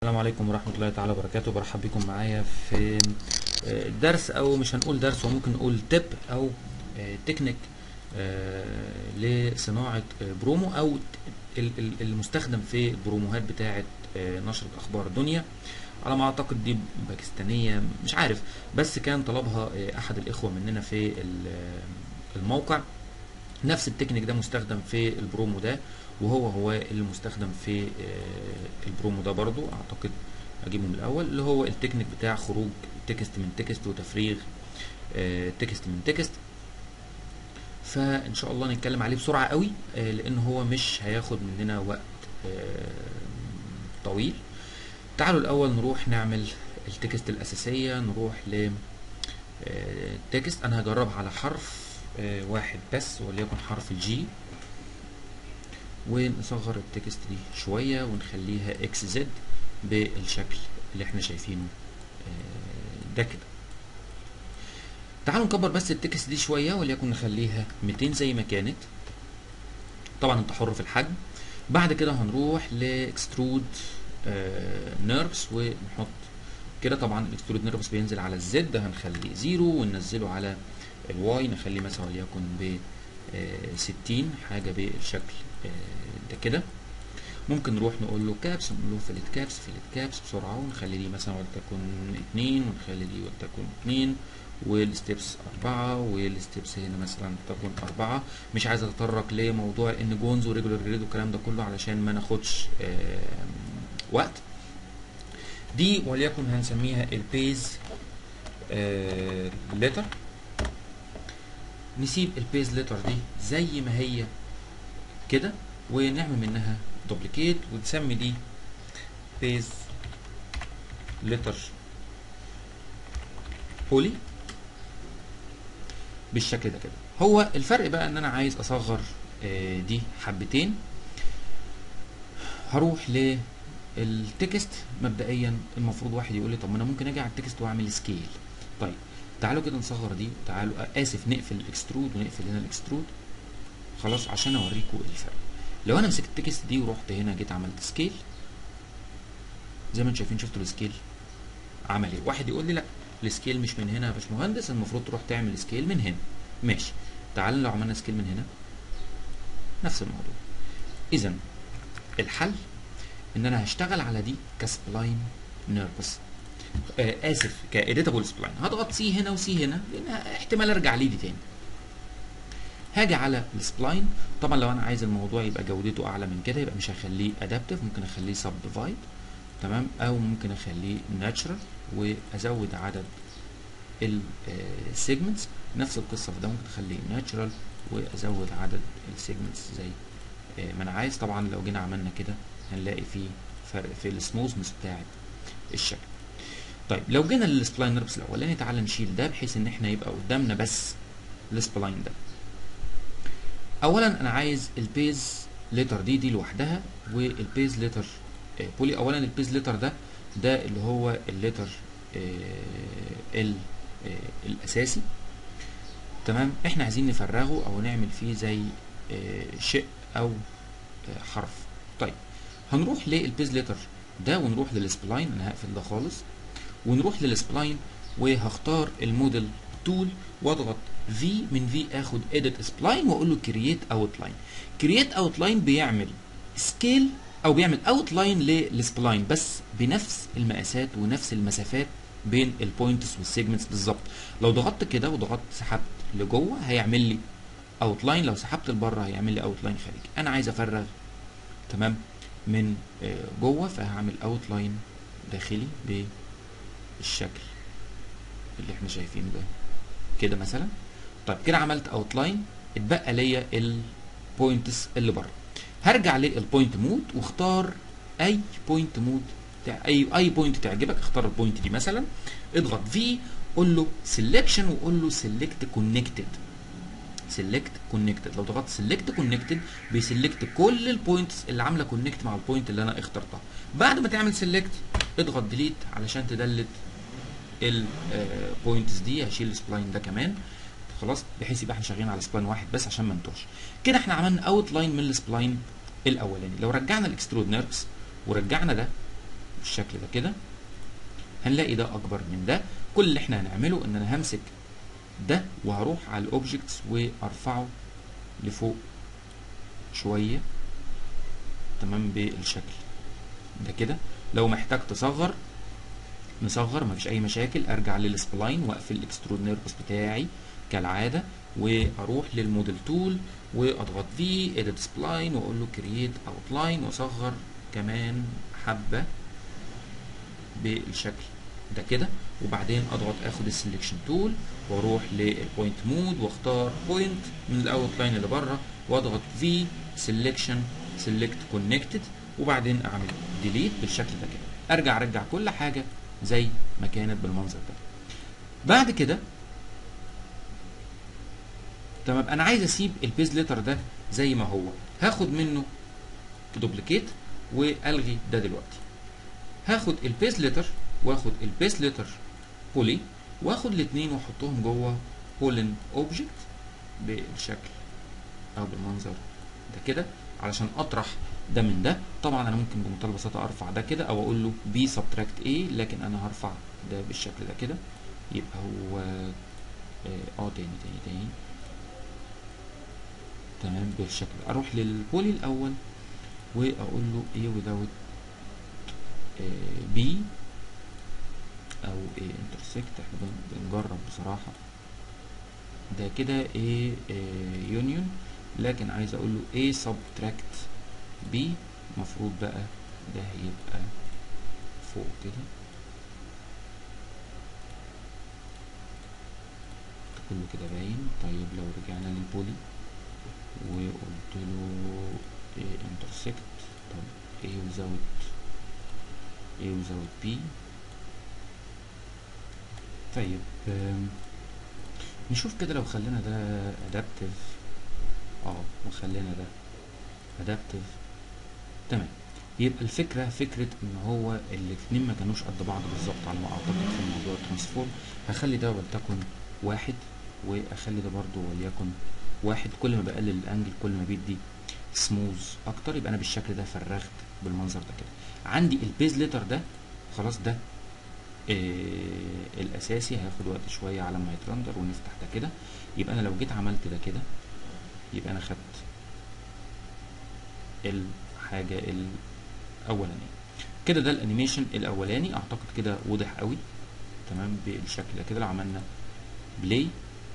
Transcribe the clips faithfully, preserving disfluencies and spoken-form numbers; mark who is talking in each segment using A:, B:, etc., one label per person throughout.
A: السلام عليكم ورحمة الله تعالى وبركاته. برحب بكم معايا في درس، او مش هنقول درس وممكن نقول تip او تكنيك لصناعة برومو او المستخدم في البروموهات بتاعة نشرة اخبار دنيا. على ما اعتقد دي باكستانية، مش عارف، بس كان طلبها احد الاخوة مننا في الموقع. نفس التكنيك ده مستخدم في البرومو ده، وهو هو اللي مستخدم في البرومو ده برضو. اعتقد اجيبه من الاول، اللي هو التكنيك بتاع خروج تكست من تكست وتفريغ تكست من تكست. فان شاء الله نتكلم عليه بسرعة قوي، لان هو مش هياخد مننا وقت طويل. تعالوا الاول نروح نعمل التكست الاساسية. نروح ل تكست. انا هجربها على حرف واحد بس، وليكن حرف الجي، ونصغر التكست دي شوية ونخليها اكس زد بالشكل اللي احنا شايفينه ده كده. تعالوا نكبر بس التكست دي شوية، وليكن نخليها ميتين زي ما كانت. طبعا انت حر في الحجم. بعد كده هنروح لاكسترود نيرفز ونحط كده. طبعا الاكسترود نيرفز بينزل على الزد، هنخليه زيرو، وننزله على الواي نخليه مثلا وليكن ب ستين حاجة بالشكل ده كده. ممكن نروح نقول له كابس، نقول له فيلت كابس فيلت كابس بسرعة، ونخلي دي مثلا ولتكن اتنين، ونخلي دي ولتكن اتنين، والستبس أربعة، والستبس هنا مثلا تكون أربعة. مش عايز أتطرق لموضوع إن جونز وريجولار جريد والكلام ده كله علشان ما ناخدش وقت. دي وليكن هنسميها البيز ليتر. نسيب البيز ليتر دي زي ما هي كده، ونعمل منها دوبليكيت، ونسمي دي بيز ليتر بولي بالشكل ده كده. هو الفرق بقى ان انا عايز اصغر دي حبتين. هروح للتكست. مبدئيا المفروض واحد يقول لي طب ما انا ممكن اجي على التكست واعمل سكيل. طيب تعالوا كده نصغر دي. تعالوا اسف نقفل الاكسترود ونقفل هنا الاكسترود خلاص عشان اوريكم الفرق. لو انا مسكت التكست دي ورحت هنا جيت عملت سكيل زي ما انتم شايفين، شفتوا السكيل عمل ايه؟ واحد يقول لي لا السكيل مش من هنا يا باشمهندس، المفروض تروح تعمل سكيل من هنا. ماشي، تعال لو عملنا سكيل من هنا نفس الموضوع. اذا الحل ان انا هشتغل على دي كسبلاين نيرفس، آه اسف كإيديتابل سبلاين. هضغط سي هنا وسي هنا لان احتمال ارجع ليه دي تاني. هاجي على السبلاين. طبعا لو انا عايز الموضوع يبقى جودته اعلى من كده يبقى مش هخليه ادابتيف، ممكن اخليه سب ديفايد، تمام، او ممكن اخليه ناتشرال وازود عدد السيجمنتس. نفس القصه في ده، ممكن اخليه ناتشرال وازود عدد السيجمنتس زي ما انا عايز. طبعا لو جينا عملنا كده هنلاقي فيه فرق في السموثنس بتاعه الشكل. طيب لو جينا للسبلاين نيرفس الاولاني، تعال نشيل ده بحيث ان احنا يبقى قدامنا بس السبلاين ده. اولا انا عايز البيز ليتر دي دي لوحدها، والبيز ليتر بولي. اولا البيز ليتر ده ده اللي هو الليتر ال الاساسي، تمام. احنا عايزين نفرغه او نعمل فيه زي شيء او حرف. طيب هنروح للبيز ليتر ده ونروح للسبلاين. انا هقفل ده خالص ونروح للسبلاين، وهختار الموديل تول واضغط في من في، اخد اديت سبلاين واقول له كرييت اوتلاين. كرييت اوتلاين بيعمل سكيل او بيعمل اوتلاين للسبلاين بس بنفس المقاسات ونفس المسافات بين البوينتس والسيجمنتس بالظبط. لو ضغطت كده وضغطت سحبت لجوه هيعمل لي اوتلاين، لو سحبت لبره هيعمل لي اوتلاين خارجي. انا عايز افرغ تمام من جوه، فهعمل اوتلاين داخلي بالشكل اللي احنا شايفينه ده كده مثلا. طيب كده عملت اوتلاين، اتبقى ليا البوينتس اللي بره. هرجع للبوينت مود واختار اي بوينت مود، اي اي بوينت تعجبك. اختار البوينت دي مثلا، اضغط في، قول له سيلكشن وقول له سيلكت كونكتد. سيلكت كونكتد. لو ضغطت سيلكت كونكتد بيسلكت كل البوينتس اللي عامله كونكت مع البوينت اللي انا اخترتها. بعد ما تعمل سيلكت اضغط ديليت علشان تدلت البوينتس دي. هشيل السبلاين ده كمان خلاص، بحيث يبقى احنا شغالين على سبلاين واحد بس عشان ما نتوهش. كده احنا عملنا اوت لاين من السبلاين الاولاني. لو رجعنا الاكسترود نيرفز ورجعنا ده بالشكل ده كده، هنلاقي ده اكبر من ده. كل اللي احنا هنعمله ان انا همسك ده وهروح على الاوبجكتس وارفعه لفوق شويه، تمام، بالشكل ده كده. لو محتاج تصغر نصغر، مفيش اي مشاكل. ارجع للسبلاين واقفل الاكسترود نيرفس بتاعي كالعاده، واروح للموديل تول واضغط في اديت سبلاين واقول له كرييت اوتلاين، واصغر كمان حبه بالشكل ده كده. وبعدين اضغط اخد السلكشن تول واروح للبوينت مود واختار بوينت من الاوتلاين اللي بره، واضغط في سلكشن سيلكت كونكتد، وبعدين اعمل ديليت بالشكل ده كده. ارجع ارجع كل حاجه زي ما كانت بالمنظر ده. بعد كده تمام، انا عايز اسيب البيز ليتر ده زي ما هو، هاخد منه دوبليكيت والغي ده دلوقتي. هاخد البيز ليتر واخد البيز ليتر بولي واخد الاثنين واحطهم جوه بولين اوبجكت بالشكل او بالمنظر ده كده، علشان اطرح ده من ده. طبعا انا ممكن بمنتهى البساطه ارفع ده كده او اقول له بي سبتراكت ايه، لكن انا هرفع ده بالشكل ده كده. يبقى هو اه, آه تاني تاني تاني تمام بالشكل. اروح للبولي الاول واقول له ايه without بي او ايه انترسكت، احنا بنجرب بصراحه ده كده ايه يونيون، لكن عايز اقول له ايه سبتراكت بي. المفروض بقى ده هيبقى فوق كده كله كده باين. طيب لو رجعنا للبولي وقلت له ايه انترسكت، طب ايه without ايه without بي. طيب نشوف كده لو خلينا ده ادابتيف اه وخلينا ده ادابتيف، تمام. يبقى الفكره فكره ان هو الاثنين ما كانوش قد بعض بالظبط على ما اعتقد في موضوع الترانسفورم. هخلي ده ولتكن واحد واخلي ده برضو وليكن واحد. كل ما بقلل الانجل كل ما بيدي سموز اكتر. يبقى انا بالشكل ده فرغت بالمنظر ده كده. عندي البيز ليتر ده خلاص، ده آه الاساسي، هياخد وقت شويه على ما يترندر ونفتح ده كده. يبقى انا لو جيت عملت ده كده يبقى انا خدت الحاجه الاولانيه كده. ده الانيميشن الاولاني، اعتقد كده وضح قوي تمام بالشكل ده كده. لو عملنا بلاي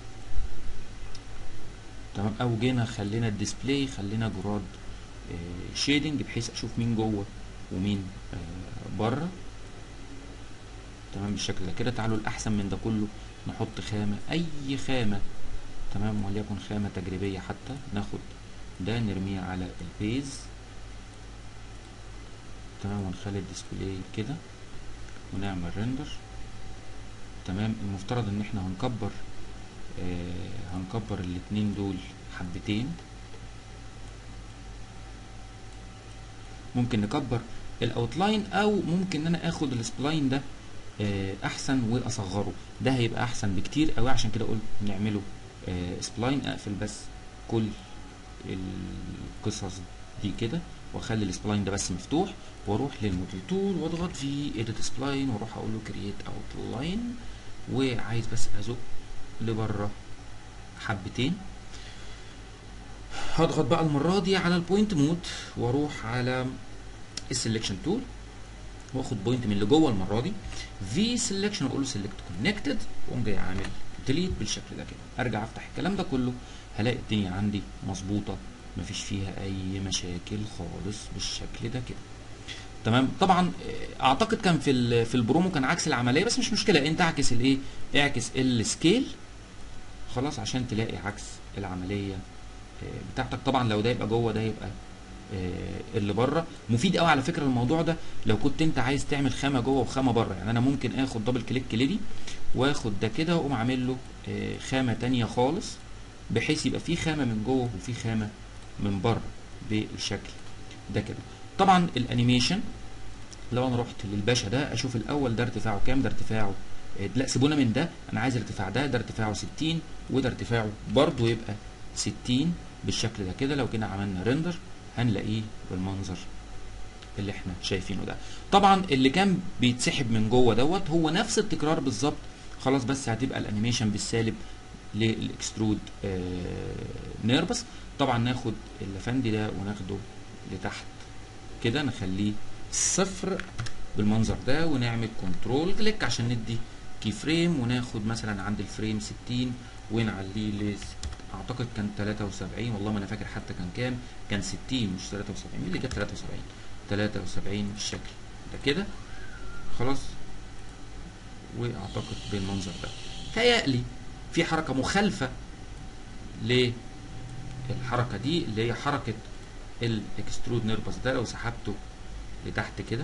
A: تمام، او جينا خلينا الديسبلاي خلينا جراد آه شيدنج بحيث اشوف مين جوه ومين آه بره تمام بالشكل ده كده. تعالوا الاحسن من ده كله نحط خامه، اي خامه تمام، وليكن خامه تجريبيه حتى. ناخد ده نرميه على البيز تمام، ونخلي الديسبلاي كده ونعمل ريندر تمام. المفترض ان احنا هنكبر آه هنكبر الاتنين دول حبتين. ممكن نكبر الاوتلاين او ممكن ان انا اخد السبلاين ده آه احسن واصغره، ده هيبقى احسن بكتير قوي. عشان كده قلت نعمله آه سبلاين. اقفل بس كل القصص دي كده واخلي السبلاين ده بس مفتوح، واروح للموديل تول واضغط في اديت سبلاين واروح اقول له كرييت اوتلاين، وعايز بس ازق لبره حبتين. هضغط بقى المره دي على البوينت مود واروح على السلكشن تول واخد بوينت من اللي جوه المره دي في سلكشن واقول له سيلكت كونكتد، واقوم جاي عامل ديليت بالشكل ده كده. ارجع افتح الكلام ده كله هلاقي الدنيا عندي مظبوطه مفيش فيها اي مشاكل خالص بالشكل ده كده تمام. طبعا اعتقد كان في في البرومو كان عكس العمليه، بس مش مشكله. انت اعكس الايه، اعكس السكيل خلاص عشان تلاقي عكس العمليه بتاعتك. طبعا لو ده يبقى جوه ده يبقى اللي بره. مفيد قوي على فكره الموضوع ده لو كنت انت عايز تعمل خامه جوه وخامه بره. يعني انا ممكن اخد دبل كليك كليدي واخد ده كده واقوم عامل له خامه تانيه خالص، بحيث يبقى في خامه من جوه وفي خامه من بره بالشكل ده كده. طبعا الانيميشن لو انا رحت للباشا ده اشوف الاول ده ارتفاعه كام. ده ارتفاعه لا سيبونا من ده، انا عايز الارتفاع ده. ده ارتفاعه ستين وده ارتفاعه برضو يبقى ستين بالشكل ده كده. لو جينا عملنا ريندر هنلاقيه بالمنظر اللي احنا شايفينه ده. طبعا اللي كان بيتسحب من جوه دوت هو نفس التكرار بالظبط، خلاص بس هتبقى الانيميشن بالسالب للاكسترود آه نيربس. طبعا ناخد اللفندي ده وناخده لتحت كده، نخليه صفر بالمنظر ده، ونعمل كنترول كليك عشان ندي كي فريم، وناخد مثلا عند الفريم ستين ونعليه ل اعتقد كان تلاتة وسبعين، والله ما انا فاكر حتى كان كام، كان ستين مش تلاتة وسبعين. مين اللي جاب تلاتة وسبعين؟ تلاتة وسبعين بالشكل ده كده خلاص. واعتقد بالمنظر ده تهيألي في حركة مخالفة للحركة دي اللي هي حركة الاكسترود نيربس ده. لو سحبته لتحت كده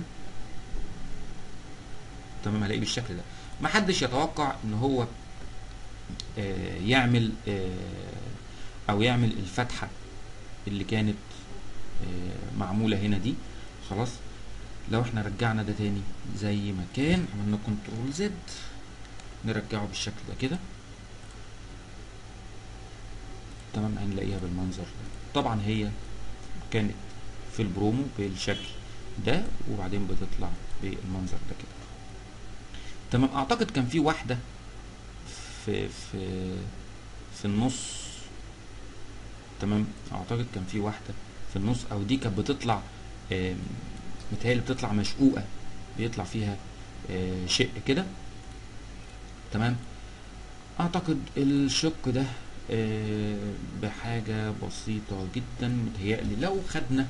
A: تمام هلاقيه بالشكل ده. محدش يتوقع ان هو آه يعمل آه او يعمل الفتحة اللي كانت آه معمولة هنا دي خلاص. لو احنا رجعنا ده تاني زي ما كان، عملنا كنترول زد نرجعه بالشكل ده كده تمام، هنلاقيها بالمنظر ده. طبعا هي كانت في البرومو بالشكل ده، وبعدين بتطلع بالمنظر ده كده تمام. اعتقد كان في واحدة في في في النص تمام، اعتقد كان في واحدة في النص، او دي كانت بتطلع متهيألي بتطلع مشقوقة، بيطلع فيها شق كده تمام. اعتقد الشق ده بحاجة بسيطة جدا، متهيألي لو خدنا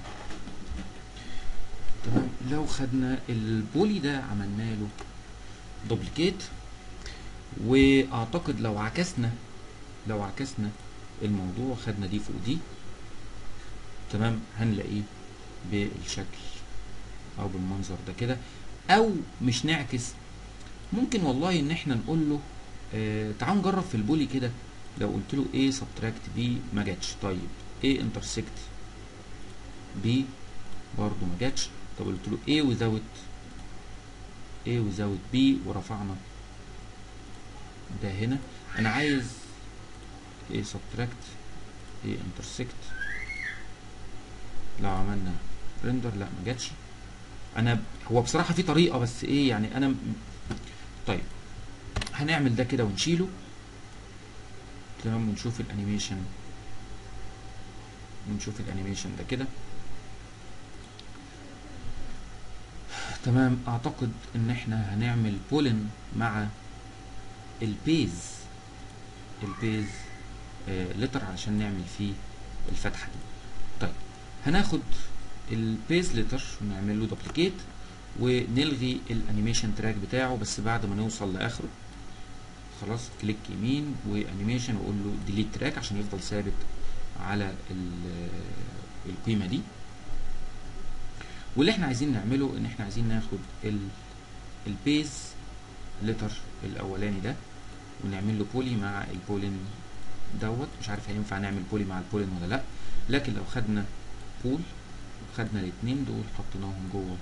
A: تمام، لو خدنا البولي ده عملنا له دوبليكيت، واعتقد لو عكسنا لو عكسنا الموضوع، خدنا دي فوق دي تمام، هنلاقيه بالشكل او بالمنظر ده كده. او مش نعكس، ممكن والله ان احنا نقول له آه تعال نجرب في البولي كده. لو قلت له A subtract B ما جاتش، طيب A intersect B برضو ما جاتش، طب قلت له A without A without B ورفعنا ده هنا. انا عايز A subtract A intersect، لو عملنا ريندر لا ما جاتش. انا هو بصراحه في طريقه بس ايه يعني انا م... طيب هنعمل ده كده ونشيله تمام، ونشوف الانيميشن ونشوف الانيميشن ده كده تمام. اعتقد ان احنا هنعمل بولن مع البيز البيز آه لتر علشان نعمل فيه الفتحه دي. طيب هناخد البيز لتر ونعمل له دوبليكيت ونلغي الانيميشن تراك بتاعه، بس بعد ما نوصل لاخره خلاص كليك يمين وانيميشن واقول له ديليت تراك عشان يفضل ثابت على القيمه دي. واللي احنا عايزين نعمله ان احنا عايزين ناخد البيز لتر الاولاني ده ونعمل له بولي مع البولين دوت. مش عارف هينفع نعمل بولي مع البولين ولا لا، لكن لو خدنا بول خدنا الاثنين دول حطيناهم جوه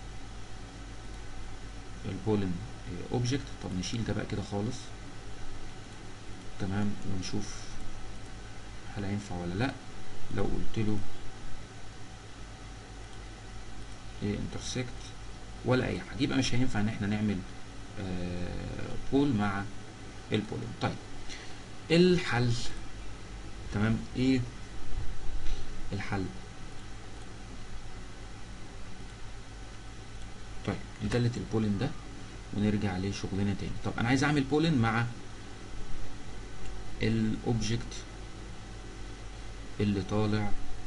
A: البولين اوبجكت. طب نشيل ده بقى كده خالص تمام، ونشوف هل هينفع ولا لا. لو قلت له ايه انترسكت ولا اي حاجه، يبقى مش هينفع ان احنا نعمل آه بول مع البولين. طيب الحل تمام، ايه الحل؟ طيب ندلت البولين ده ونرجع لشغلنا تاني. طب انا عايز اعمل بولين مع الاوبجكت اللي طالع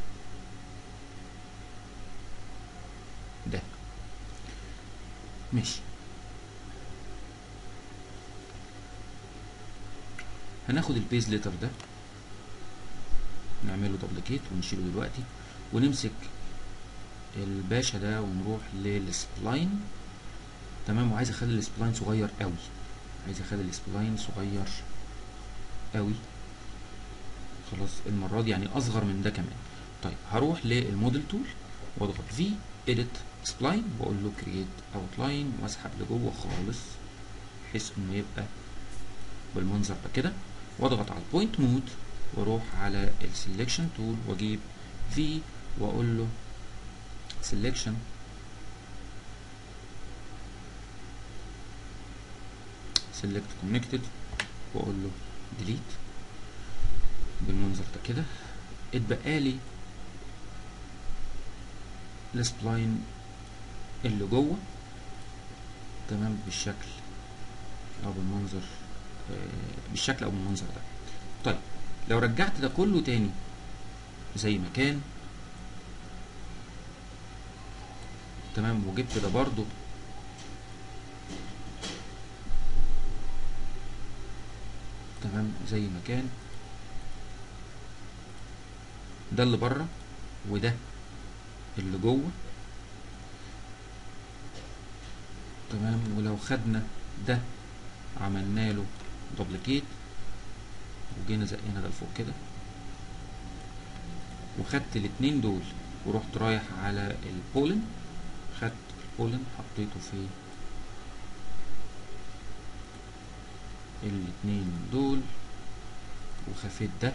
A: ده ماشي. هناخد البيز لتر ده نعمله دوبليكيت ونشيله دلوقتي، ونمسك الباشا ده ونروح للسبلاين تمام. وعايز اخلي السبلاين صغير قوي، عايز اخلي السبلاين صغير قوي خلاص المره دي، يعني اصغر من ده كمان. طيب هروح للموديل تول واضغط في edit spline واقول له create outline واسحب لجوه خالص بحيث انه يبقى بالمنظر ده كده، واضغط على البوينت مود واروح على السلكشن تول واجيب في واقول له سلكشن select connected واقول له delete بالمنظر ده كده. اتبقى لي السبلاين اللي جوه تمام بالشكل او بالمنظر آه بالشكل او بالمنظر ده. طيب لو رجعت ده كله تاني زي ما كان تمام وجبت ده برضو تمام زي ما كان، ده اللي بره وده اللي جوه تمام. ولو خدنا ده عملنا له دوبليكيت وجينا زقينا ده لفوق كده وخدت الاتنين دول ورحت رايح على البولن، خدت البولن حطيته في الاتنين دول وخفيت ده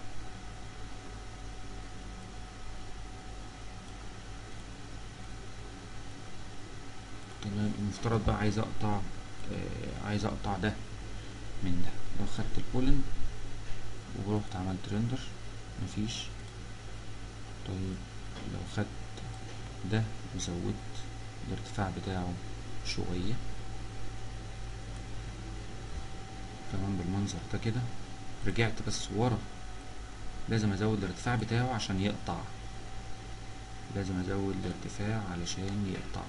A: تمام. المفترض بقى عايز اقطع آه عايز اقطع ده من ده. لو خدت البولن ورحت عملت ريندر مفيش. طيب لو خدت ده وزودت الارتفاع بتاعه شوية تمام بالمنظر ده كده، رجعت بس ورا لازم ازود الارتفاع بتاعه عشان يقطع، لازم ازود الارتفاع علشان يقطع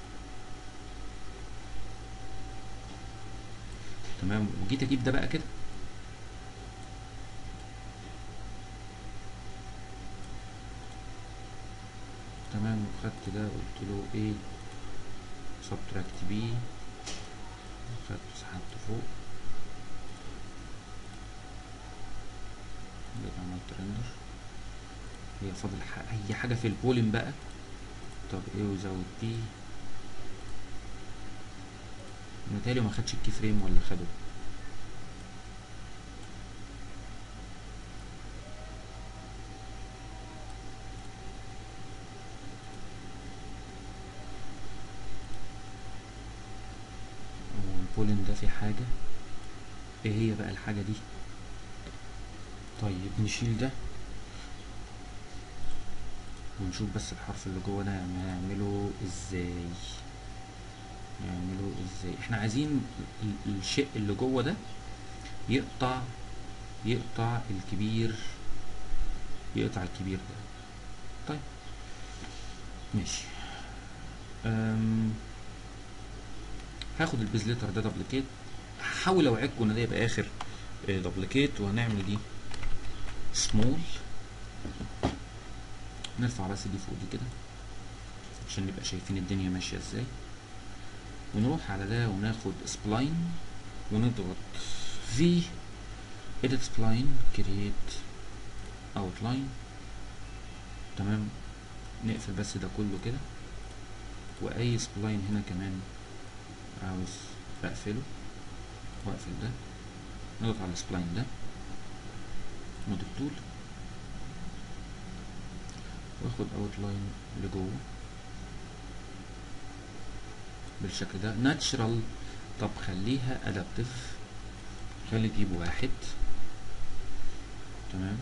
A: تمام. وجيت اجيب ده بقى كده تمام وخدت ده قلت له ايه سبتراكت بي، خدته سحبته فوق جيت عملت ريندر. هي فاضل اي حاجه في البولين بقى. طب ايه وزود دي، متهيألي ما خدش الكي فريم ولا خده. والبولين ده في حاجه، ايه هي بقى الحاجه دي؟ طيب نشيل ده ونشوف بس الحرف اللي جوه ده هنعمله ازاي، نعمله ازاي. احنا عايزين الشيء اللي جوه ده يقطع يقطع الكبير، يقطع الكبير ده. طيب ماشي. أم هاخد البيزليتر ده دبليكيت، هحاول اوعدكم ان ده يبقى اخر دبليكيت، وهنعمل دي سمول، نرفع بس دي فوق دي كده عشان نبقى شايفين الدنيا ماشيه ازاي. ونروح على ده وناخد سبلاين ونضغط في edit spline create outline تمام. نقفل بس ده كله كده، واي سبلاين هنا كمان عاوز اقفله واقفل ده. نضغط على السبلاين ده مود التول واخد اوتلاين لجوه بالشكل ده ناتشرال. طب خليها ادابتيف، خلي دي بواحد تمام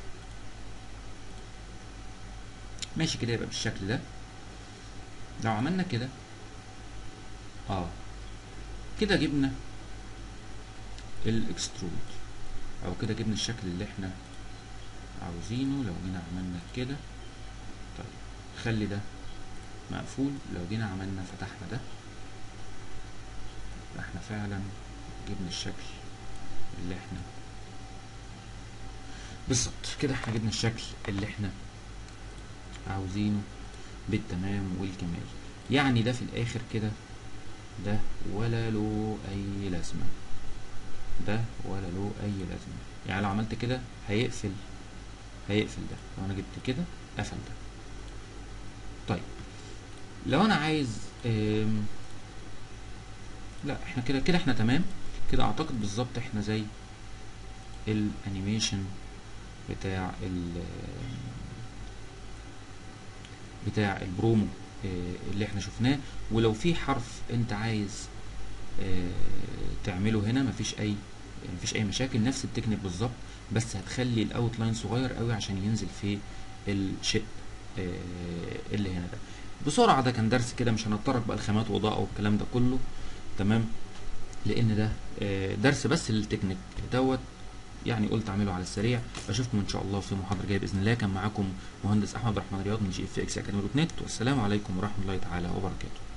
A: ماشي كده يبقى بالشكل ده. لو عملنا كده اه كده جبنا الاكسترود او كده جبنا الشكل اللي احنا عاوزينه. لو جينا عملنا كده طيب خلي ده مقفول، لو جينا عملنا فتحنا ده احنا فعلا جبنا الشكل اللي احنا بالظبط كده، احنا جبنا الشكل اللي احنا عاوزينه بالتمام والكمال. يعني ده في الاخر كده ده ولا له اي لازمه، ده ولا له اي لازمه. يعني لو عملت كده هيقفل هيقفل ده، لو انا جبت كده قفل ده. طيب لو انا عايز ام لا احنا كده كده احنا تمام كده. اعتقد بالظبط احنا زي الانيميشن بتاع ال بتاع البرومو اللي احنا شفناه. ولو في حرف انت عايز تعمله هنا مفيش اي مفيش اي مشاكل، نفس التكنيك بالظبط، بس هتخلي الاوت لاين صغير قوي عشان ينزل في الشق آه اللي هنا ده. بسرعه ده كان درس كده، مش هنتطرق بقى الخامات واضاءه والكلام ده كله، تمام، لان ده آه درس بس للتكنيك دوت، يعني قلت اعمله على السريع. بشوفكم ان شاء الله في محاضره جايه باذن الله. كان معاكم مهندس احمد الرحمن رياض من جي اف اكس اكاديمي دوت نت، والسلام عليكم ورحمه الله تعالى وبركاته.